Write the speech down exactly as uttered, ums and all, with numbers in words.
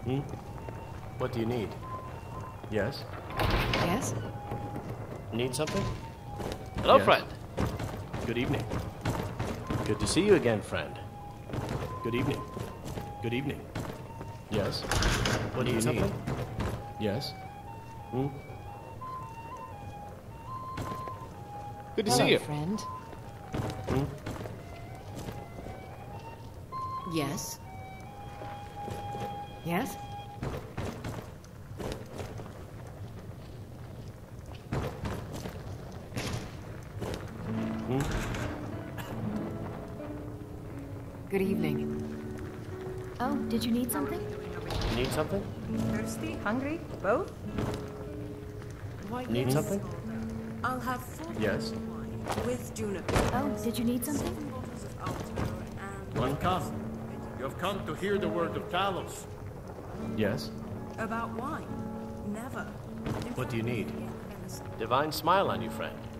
Hmm? What do you need? Yes? Yes? Need something? Hello, Yes. friend. Good evening. Good to see you again, friend. Good evening. Good evening. Yes? What do you Need something? need? Yes? Hmm? Good to Hello, see you. friend. Hmm? Yes? Yes? Hmm? Good evening. Oh, did you need something? Need something? Thirsty? Hungry? Both? Why, Need yes. something? I'll have four Yes. wine with juniper. Oh, did you need something? Bottles of alto and Welcome. You have come to hear the word of Talos. Yes? about wine. Never. What do you need? Innocent. Divine smile on you, friend.